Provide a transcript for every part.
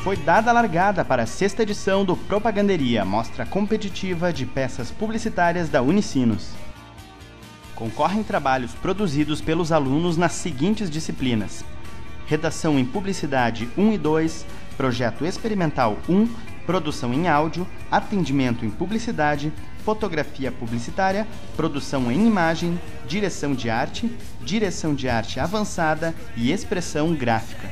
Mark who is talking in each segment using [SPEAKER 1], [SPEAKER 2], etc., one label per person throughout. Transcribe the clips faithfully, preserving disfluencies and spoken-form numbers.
[SPEAKER 1] Foi dada a largada para a sexta edição do Propaganderia, mostra competitiva de peças publicitárias da Unicinos. Concorrem trabalhos produzidos pelos alunos nas seguintes disciplinas: Redação em Publicidade um e dois, Projeto Experimental um, Produção em Áudio, Atendimento em Publicidade, Fotografia Publicitária, Produção em Imagem, Direção de Arte, Direção de Arte Avançada e Expressão Gráfica.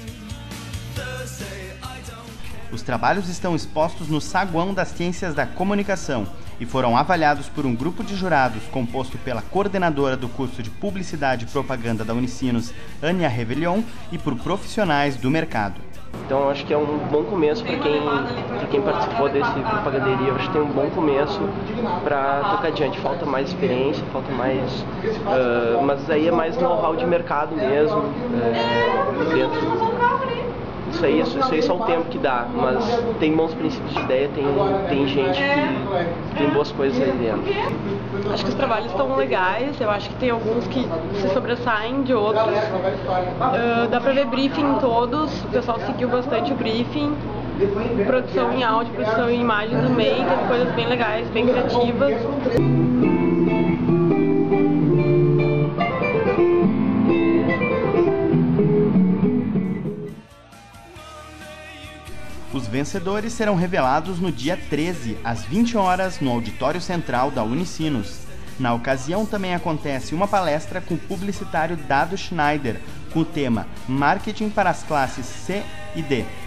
[SPEAKER 1] Os trabalhos estão expostos no Saguão das Ciências da Comunicação e foram avaliados por um grupo de jurados composto pela coordenadora do curso de Publicidade e Propaganda da Unicinos, Ania Revelion, e por profissionais do mercado.
[SPEAKER 2] Então acho que é um bom começo para quem, para quem participou desse Propaganderia. Eu acho que tem um bom começo para tocar adiante. Falta mais experiência, falta mais... Uh, mas aí é mais know-how de mercado mesmo, uh, dentro... Isso aí, isso aí é só o tempo que dá, mas tem bons princípios de ideia, tem, tem gente que tem boas coisas aí dentro.
[SPEAKER 3] Acho que os trabalhos estão legais, eu acho que tem alguns que se sobressaem de outros. Uh, dá pra ver briefing em todos, o pessoal seguiu bastante o briefing. Produção em áudio, produção em imagem também, tem coisas bem legais, bem criativas.
[SPEAKER 1] Os vencedores serão revelados no dia treze, às vinte horas, no Auditório Central da Unicinos. Na ocasião também acontece uma palestra com o publicitário Dado Schneider, com o tema Marketing para as classes C e D.